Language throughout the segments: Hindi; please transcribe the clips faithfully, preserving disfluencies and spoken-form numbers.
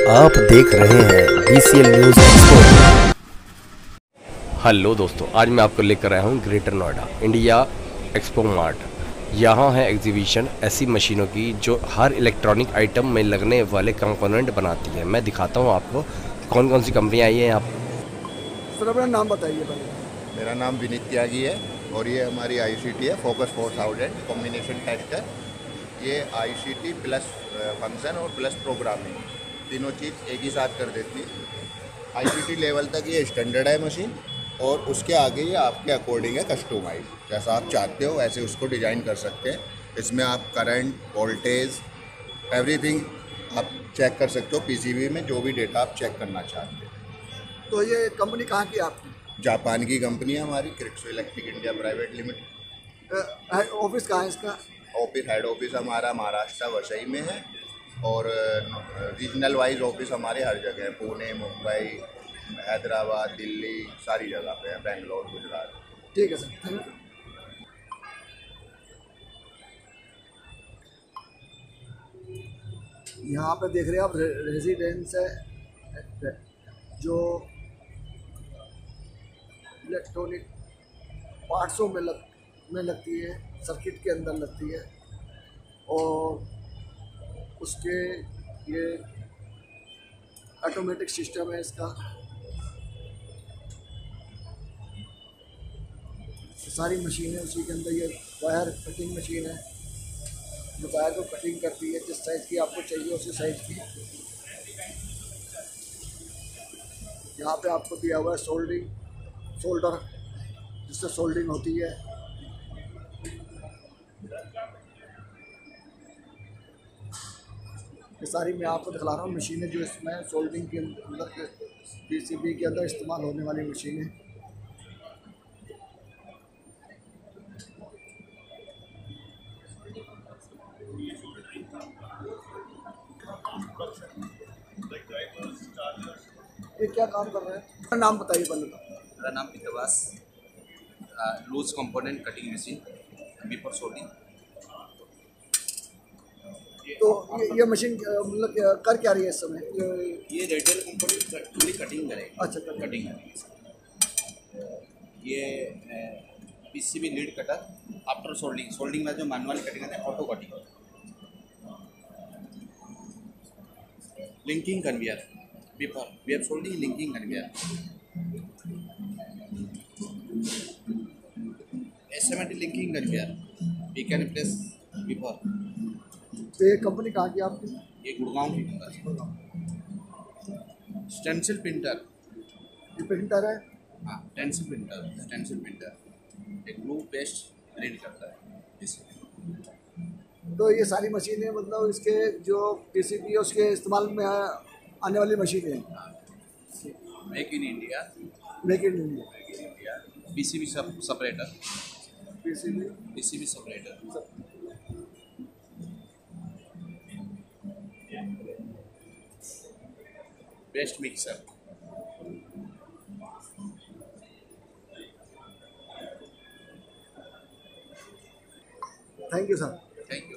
आप देख रहे हैं B C L news expo. Hello दोस्तों, आज मैं आपको लेकर आया हूँ greater Noida India expo mart. यहाँ है एग्जीबिशन ऐसी मशीनों की जो हर इलेक्ट्रॉनिक आइटम में लगने वाले कंपोनेंट बनाती है। मैं दिखाता हूँ आपको कौन कौन सी कंपनियाँ आई हैं यहाँ। सर अपना नाम बताइए पहले। मेरा नाम विनीत त्यागी है और ये हमारी आई सी टी है, focus four thousand combination test है। ये I C T plus function और प्लस प्रोग्रामिंग तीनों चीज़ एक ही साथ कर देती है। आई सी टी लेवल तक ये स्टैंडर्ड है मशीन, और उसके आगे ये आपके अकॉर्डिंग है कस्टमाइज। जैसा आप चाहते हो वैसे उसको डिज़ाइन कर सकते हैं। इसमें आप करंट, वोल्टेज, एवरीथिंग आप चेक कर सकते हो पीसीबी में, जो भी डेटा आप चेक करना चाहते हैं। तो ये कंपनी कहाँ की आपकी? जापान की कंपनी है हमारी, Crixo electric India private limited. Office कहाँ है इसका? ऑफिस हेड ऑफिस हमारा महाराष्ट्र वसई में है, और रीजनल वाइज ऑफिस हमारे हर जगह है। पुणे, मुंबई, हैदराबाद, दिल्ली, सारी जगह पे है, बेंगलोर, गुजरात। ठीक है सर, थैंक यू। यहाँ पे देख रहे हैं आप रे, रेजिडेंस है जो इलेक्ट्रॉनिक पार्ट्सों में लग में लगती है, सर्किट के अंदर लगती है, और उसके ये ऑटोमेटिक सिस्टम है इसका। सारी मशीन है उसी के अंदर। ये वायर कटिंग मशीन है जो वायर को कटिंग करती है जिस साइज़ की आपको चाहिए उसी साइज़ की। यहाँ पे आपको दिया हुआ है सोल्डिंग सोल्डर, जिससे सोल्डिंग होती है। ये सारी मैं आपको दिखला रहा हूँ मशीनें जो इसमें सोल्डिंग के अंदर पीसीबी के अंदर इस्तेमाल होने वाली मशीनें। ये क्या काम कर रहे हैं? नाम बताइए पहले तो। मेरा नाम Vikas, loose component cutting machine before soldering. तो ये ये मशीन मतलब कर क्या रही है इस समय? ये रेडियल कंपोनेंट पूरी कटिंग करेगी। अच्छा, कटिंग करेगी। ये PCB lead cutter after soldering soldering में जो मैनुअली कटिंग करते हैं, auto cutting. Linking conveyor before we are soldering linking conveyor. SMT linking conveyor we can place before. तो ये कंपनी कहाँ की आपकी? ये गुड़गांव की कंपनी। स्टेंसिल प्रिंटर, ये प्रिंटर है? हाँ, स्टेंसिल प्रिंटर स्टेंसिल प्रिंटर एक ब्लू पेस्ट प्रिंट करता है इसमें। तो ये सारी मशीनें मतलब इसके जो पीसीबी है उसके इस्तेमाल में आने वाली मशीनें हैं। Make in India, make in India. Make in India. PCB sub separator, PCB PCB separator, best mixer. Thank you sir. Thank you.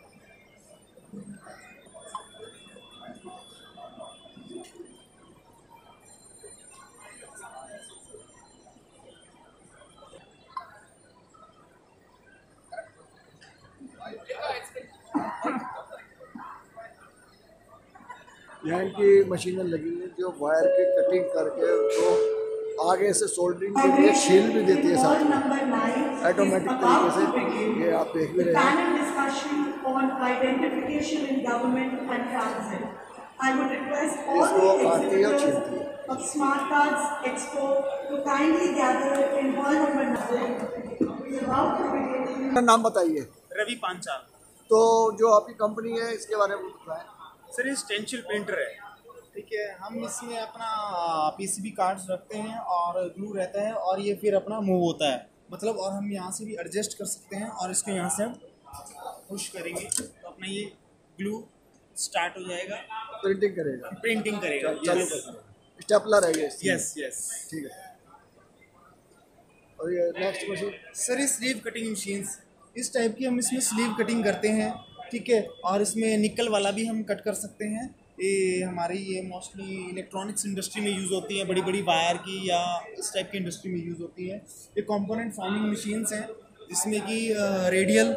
यहाँ इनकी मशीनें लगी हुई जो वायर की कटिंग करके उसको आगे से सोल्डरिंग के लिए शील भी देती है साथ में ऑटोमेटिक तरीके से। ये आप देख भी रहे हैं। इसको काटती है और छीलती है। नाम बताइए। रवि पांचाल। तो जो आपकी कंपनी है इसके बारे में बताएं। सर ये स्टेंसिल प्रिंटर है, ठीक है। हम इसमें अपना पीसीबी कार्ड्स रखते हैं और ग्लू रहता है, और ये फिर अपना मूव होता है, मतलब, और हम यहाँ से भी एडजस्ट कर सकते हैं, और इसको यहाँ से हम पुश करेंगे तो अपना ये ग्लू स्टार्ट हो जाएगा, प्रिंटिंग करेगा प्रिंटिंग करेगा। चालू स्टेपलर है ये? यस यस, ठीक है। और ये नेक्स्ट मशीन? सर ये स्लीव कटिंग मशीन्स, इस टाइप की हम इसमें स्लीव कटिंग करते हैं, ठीक है। और इसमें निकल वाला भी हम कट कर सकते हैं। ये हमारी ये मोस्टली इलेक्ट्रॉनिक्स इंडस्ट्री में यूज़ होती हैं, बड़ी बड़ी वायर की या इस टाइप की इंडस्ट्री में यूज़ होती है। ये कंपोनेंट फॉर्मिंग मशीन्स हैं जिसमें कि रेडियल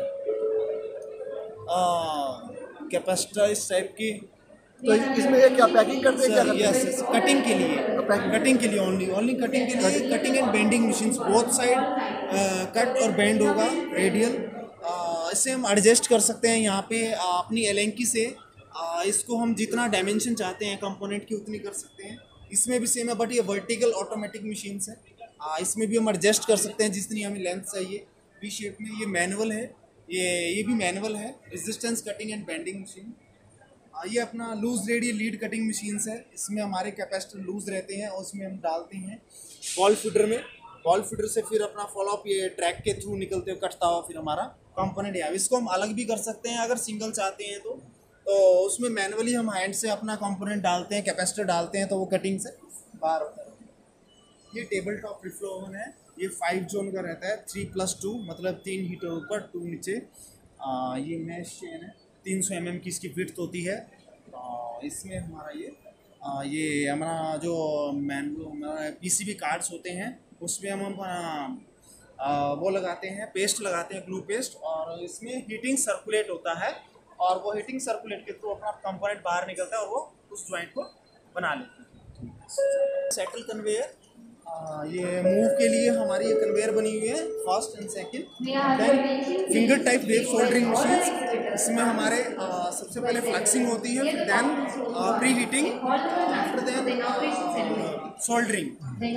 कैपेसिटर इस टाइप की। तो इसमें ये क्या पैकिंग करते हैं, क्या करते हैं? यस, कटिंग के लिए, कटिंग के लिए ओनली ओनली कटिंग के लिए, cutting and bending machines, both side cut और बेंड होगा रेडियल। इससे हम एडजस्ट कर सकते हैं यहाँ पे आ, अपनी एलेंकी से आ, इसको हम जितना डायमेंशन चाहते हैं कंपोनेंट की उतनी कर सकते हैं। इसमें भी सेम है, बट ये वर्टिकल ऑटोमेटिक मशीन्स है। आ, इसमें भी हम एडजस्ट कर सकते हैं जितनी हमें लेंथ चाहिए। वी शेप में ये मैनुअल है, ये ये भी मैनुअल है। Resistance cutting and bending machine. ये अपना loose radial lead cutting machines है। इसमें हमारे कैपेसिटर लूज रहते हैं और उसमें हम डालते हैं बॉल फीडर में। बॉल फीडर से फिर अपना फॉलोअप ये ट्रैक के थ्रू निकलते हुए कटता हुआ फिर हमारा कंपोनेंट है। इसको हम अलग भी कर सकते हैं अगर सिंगल चाहते हैं तो, तो उसमें मैनुअली हम हैंड से अपना कंपोनेंट डालते हैं, कैपेसिटर डालते हैं तो वो कटिंग से बाहर होता है। ये टेबल टॉप रिफ्लो ओवन है। ये फाइव जोन का रहता है, थ्री प्लस टू मतलब तीन हीटर ऊपर टू नीचे। आ, ये मैश चेन है, तीन सौ एम एम की इसकी विड्थ होती है। आ, इसमें हमारा ये आ, ये हमारा जो मैन पीसीबी कार्ड्स होते हैं उसमें हम अपना वो लगाते हैं, पेस्ट लगाते हैं, ग्लू पेस्ट, और इसमें हीटिंग सर्कुलेट होता है और वो हीटिंग सर्कुलेट के थ्रू अपना कंपोनेंट बाहर निकलता है और वो उस जॉइंट को बना लेते हैं। सेटल कन्वेयर, ये मूव के लिए हमारी ये कन्वेयर बनी हुई है, first and second. Then finger type wave soldering machine. इसमें हमारे आ, सबसे पहले फ्लैक्सिंग होती है, then pre heating, after then soldering.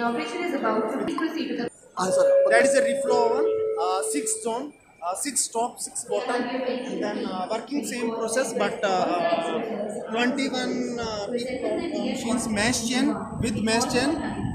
That is a reflow oven, six zone, six top, six bottom, and then uh, working same process but uh, twenty-one uh, machines mesh chain with mesh chain,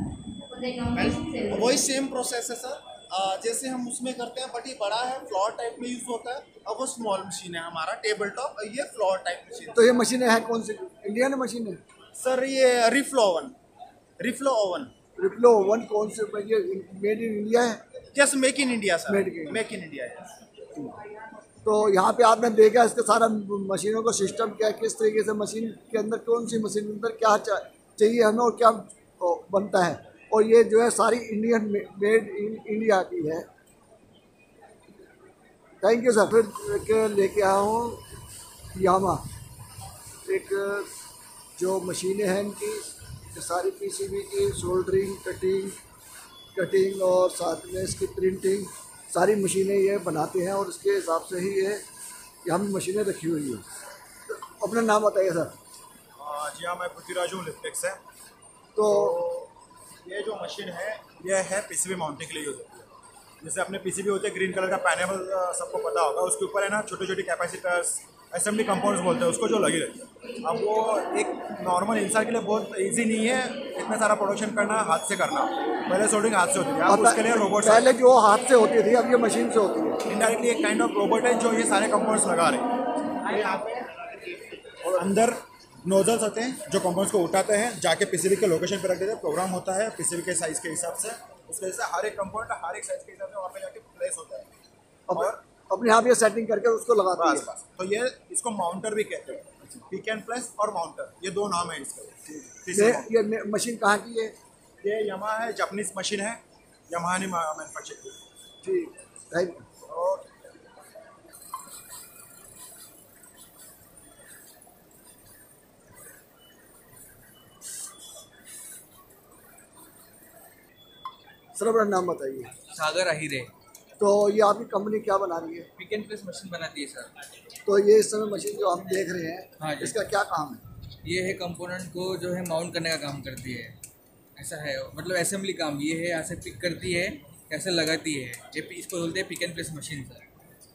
वही सेम प्रोसेस है सर जैसे हम उसमें करते हैं, बट ये बड़ा है, फ्लोर टाइप में यूज होता है। अब वो स्मॉल मशीन है हमारा टेबल टॉप, ये फ्लोर टाइप मशीन। तो ये मशीनें हैं कौन सी, इंडियन मशीन है सर? ये reflow oven, reflow oven reflow oven कौन से, ये मेड इन इंडिया है? Yes, make in India sir, Made in- make in India. तो यहाँ पे आपने देखा इसका सारा मशीनों का सिस्टम क्या है, किस तरीके से मशीन के अंदर कौन सी मशीन के अंदर क्या चा, चाहिए हमें और क्या बनता है। और ये जो है सारी इंडियन मेड इन इंडिया की है। Thank you sir. फिर लेके आया हूँ यामा, एक जो मशीनें हैं इनकी सारी पीसीबी की सोल्डरिंग, कटिंग कटिंग और साथ में इसकी प्रिंटिंग, सारी मशीनें ये बनाते हैं और उसके हिसाब से ही ये यहाँ भी मशीनें रखी हुई हैं। तो अपना नाम बताइए सर। जी हाँ, मैं पृथ्वीराज हूँ, लिफ्टेक्स है। तो ये जो मशीन है ये है पीसीबी माउंटिंग के लिए यूज़ होती है। जैसे अपने पीसीबी होते हैं ग्रीन कलर का पैनल, सबको पता होगा, उसके ऊपर है ना छोटे छोटे कैपेसिटर्स, असेंबली कंपाउंड्स बोलते हैं उसको, जो लगी रहती है। अब वो एक नॉर्मल इंसान के लिए बहुत इजी नहीं है इतना सारा प्रोडक्शन करना, हाथ से करना। पहले सोल्डरिंग हाथ से होती थी, अब उसके लिए रोबोट, पहले जो हाथ से होती थी अब ये मशीन से होती है। इनडायरेक्टली एक काइंड ऑफ रोबोट है जो ये सारे कंपाउंड्स लगा रहे हैं। यहाँ पे और अंदर नोजल्स होते हैं जो कंपाउंड्स को उठाते हैं, जाके पीसीबी के लोकेशन पर रख देते हैं। प्रोग्राम होता है पीसीबी के साइज के हिसाब से, उसके वजह से हर एक कंपाउंड हर एक साइज के हिसाब से वहाँ पे जाके प्लेस होता है। और अपने यहाँ पे सेटिंग करके उसको लगाते हैं। बस बस तो ये इसको माउंटर भी कहते हैं, पिक एंड प्लेस और माउंटर, ये दो नाम है इसके। ये ये मशीन कहाँ की है? ये यमा है, जापानीज मशीन है, यमाहा ने मैन्युफैक्चर की। ठीक, थैंक यू। सर अपना नाम बताइए। सागर अहिरे। तो ये आपकी कंपनी क्या बना रही है? पिक एंड प्लेस मशीन बनाती है सर। तो ये इस समय मशीन जो हम देख रहे हैं, हाँ जी। इसका क्या काम है? ये है कंपोनेंट को जो है माउंट करने का काम करती है, ऐसा है, मतलब असेंबली काम। ये है यहाँ से पिक करती है, ऐसे लगाती है, ये इसको बोलते हैं pick and place machine sir.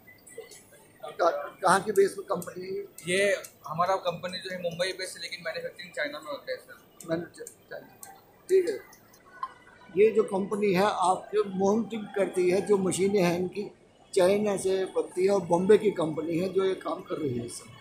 कहाँ की बेस पर कंपनी है? ये हमारा कंपनी जो है मुंबई बेस है, लेकिन मैन्युफैक्चरिंग चाइना में होता है सर। मैंने ठीक है। ये जो कंपनी है आपके माउंटिंग करती है, जो मशीनें हैं इनकी चाइना से बनती है और बॉम्बे की कंपनी है जो ये काम कर रही है सर।